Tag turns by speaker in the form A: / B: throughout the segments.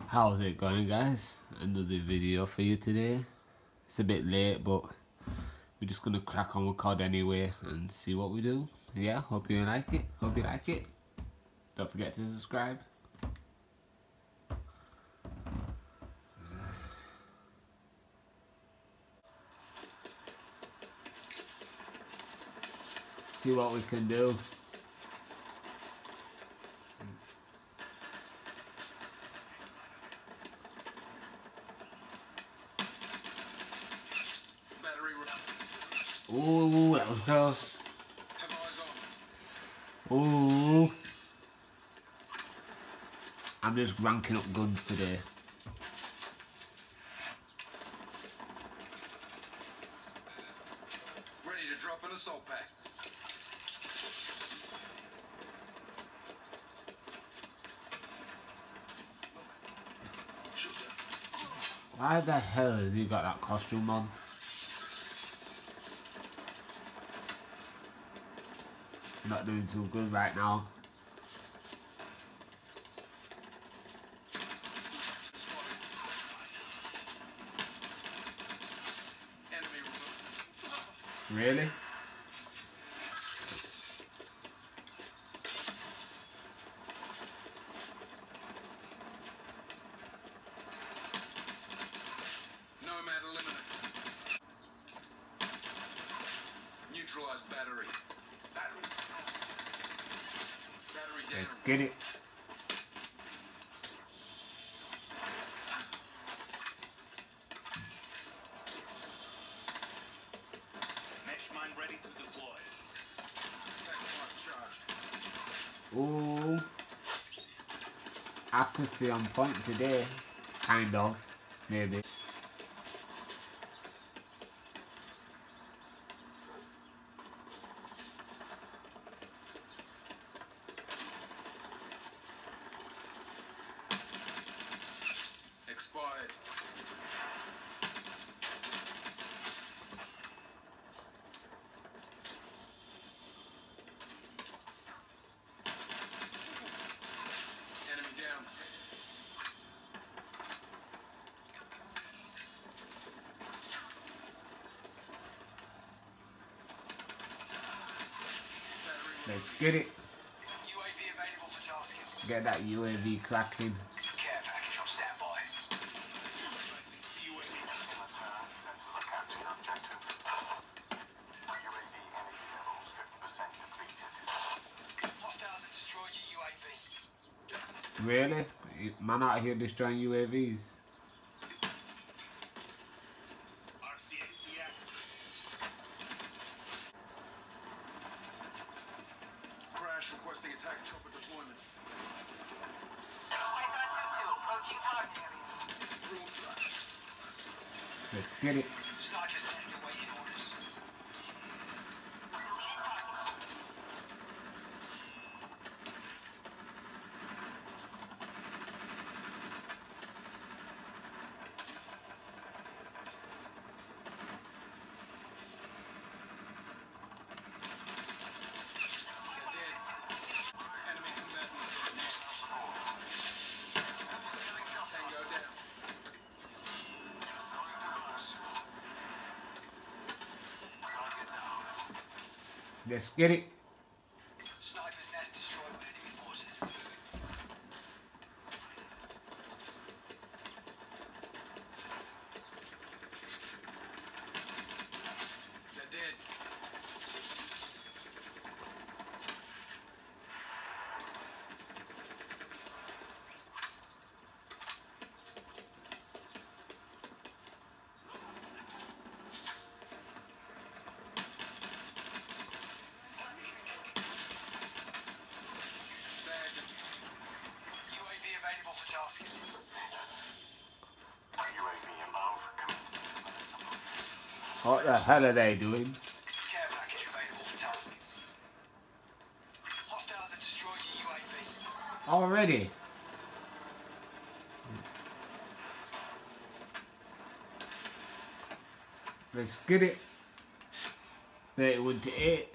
A: How's it going, guys? Another video for you today. It's a bit late, but we're just gonna crack on with COD anyway and see what we do. Yeah, hope you like it. Don't forget to subscribe. See what we can do. Ooh, that was close. Ooh. I'm just ranking up guns today.
B: Ready to drop an assault pack.
A: Why the hell has he got that costume on? Not doing too good right now. Really?
B: Nomad eliminated. Neutralized battery. Battery down.
A: Let's get it.
B: Mesh mine ready to deploy. Attack mark charged.
A: Ooh. Accuracy on point today. Kind of. Maybe.
B: Expired. Enemy down.
A: Let's get it.
B: UAV available for tasking.
A: Get that UAV cracking.
B: Care package on standby. UAV. Sensors are capturing objective. UAV energy levels 50% depleted. Hostiles have destroyed your UAV.
A: Really? Man out here destroying UAVs.
B: Crash requesting attack chopper deployment.
C: Python 2-2 approaching target area.
A: Let's get it.
B: Snipers left awaiting orders.
C: Deleted target.
B: Enemy combatant. Tango down.
A: Let's get it.
B: Sniper's nest destroyed by enemy forces. They're dead. UAV available for tasking. UAV inbound for commencing.
A: What the hell are they doing?
B: Care package available for tasking. Hostiles have destroyed your UAV.
A: Already? Let's get it. 31 to 8.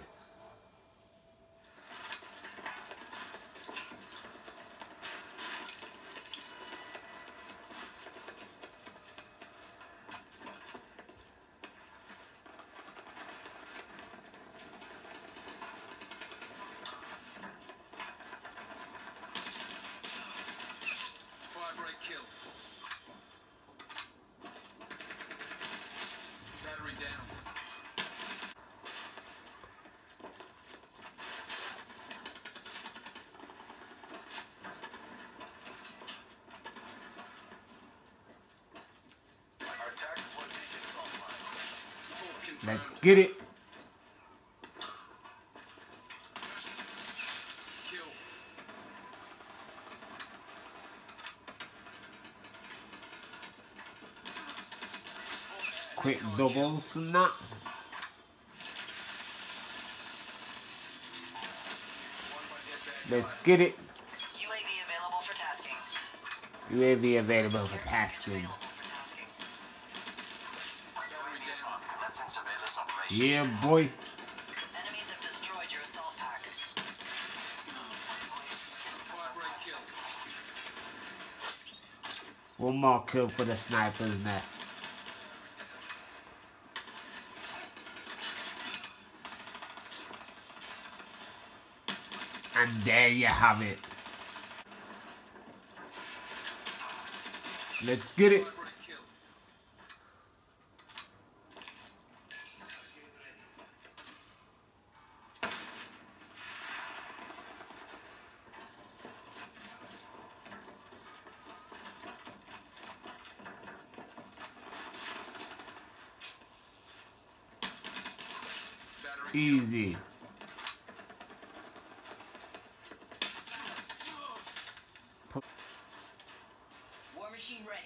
D: kill. Battery down.
B: Our tactical beacon's online.
D: Talk confirmed.
A: Let's get it.
D: Kill.
A: Quick doubles and that. Let's get it.
C: UAV available for tasking.
A: UAV available for tasking.
C: Available for tasking.
D: Battery down.
B: Commencing surveillance operation.
A: Yeah, boy.
C: Enemies have destroyed your assault pack.
D: Fire break kill.
A: One more kill for the sniper's nest. And there you have it. Let's get it.
D: Fire break kill. Battery kill.
A: Easy.
C: War machine ready.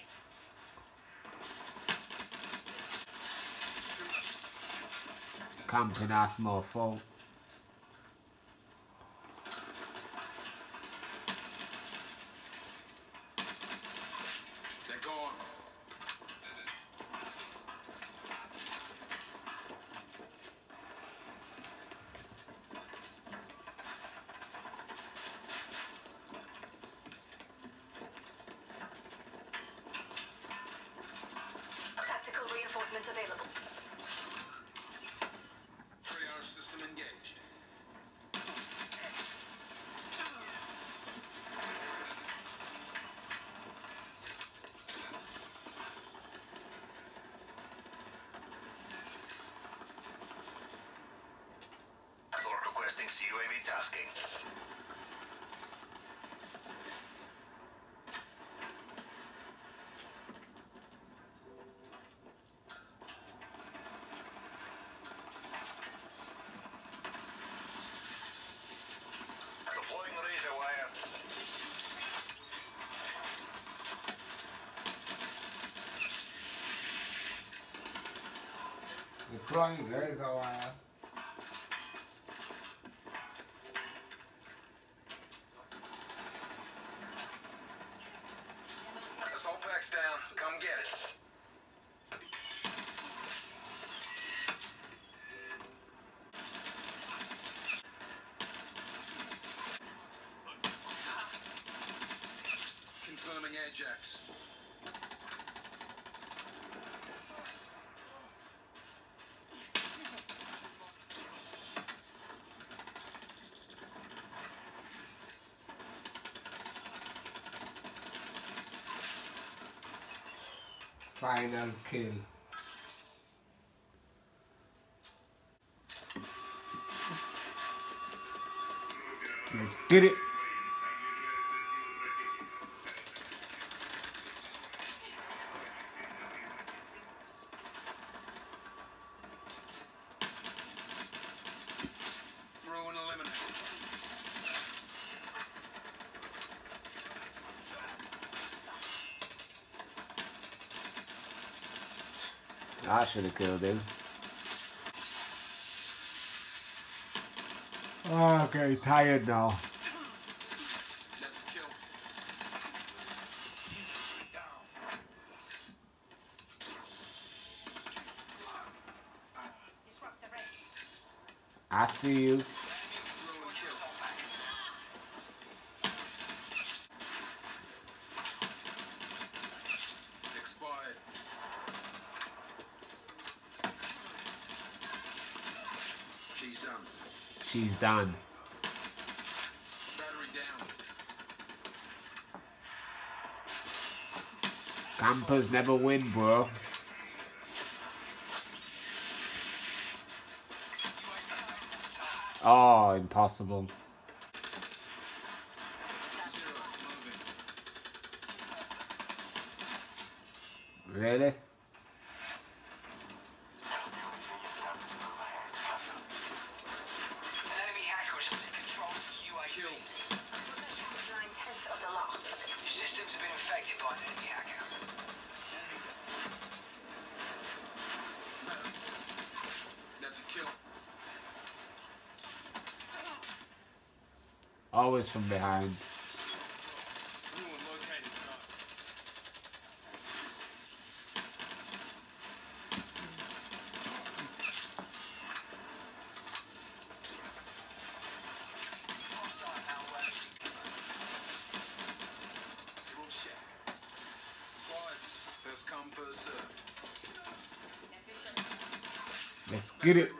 A: Camping ass mofo.
D: They're gone.
C: Tactical reinforcement available.
D: Triage system engaged.
B: Alert requesting CUAV tasking. Deploying razor wire.
A: Deploying laser wire.
D: Assault pack's down. Come get it. Confirming Ajax.
A: Final kill. Let's get it.
D: Ruin eliminated.
A: I should have killed him. Oh, okay, tired now.
D: That's a kill.
A: I see you.
D: Ruin kill. Expired. She's done.
A: She's done.
D: Battery down.
A: Campers never win, bro. Oh, impossible. Really?
B: An enemy hacker has split control of the UAV.
D: Kill.
C: Possession of 9/10 of the law.
B: Your systems have been infected by an enemy hacker.
D: That's a kill.
A: Always from behind.
D: Anyone located? No.
B: Hostile malware.
D: Zero check. Supplies. First come, first served.
A: Let's get it.
D: Removed.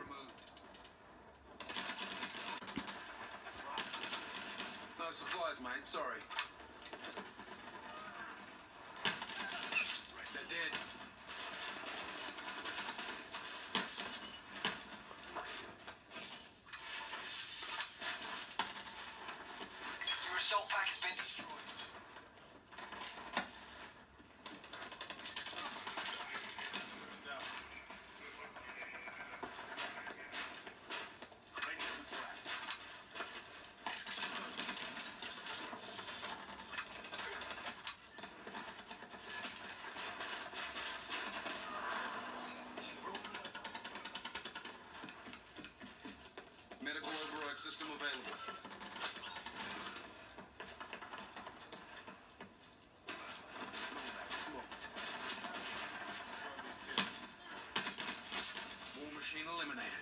D: No supplies, mate. Sorry. They're dead.
B: Your assault pack has been destroyed.
D: Medical override system available. War machine eliminated.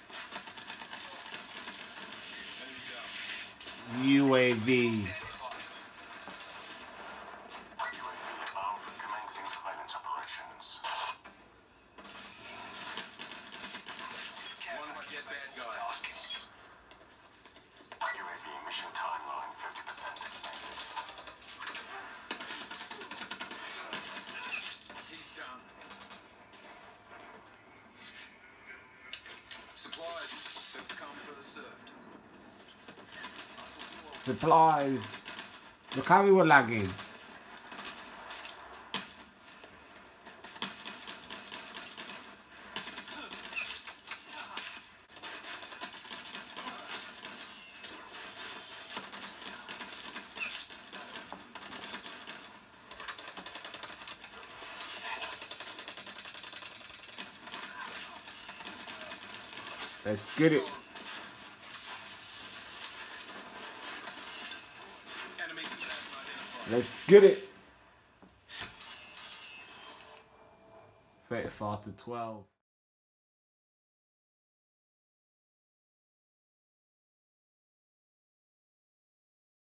A: UAV.
E: Commencing surveillance operations.
D: One dead bad guy.
B: Tasking.
E: UAV mission timeline 50% expected.
D: He's done. Supplies. First come, first served.
A: Supplies. Look how we were lagging. Let's get it.
D: Enemy combatant identified.
A: Let's get it. 34 to 12.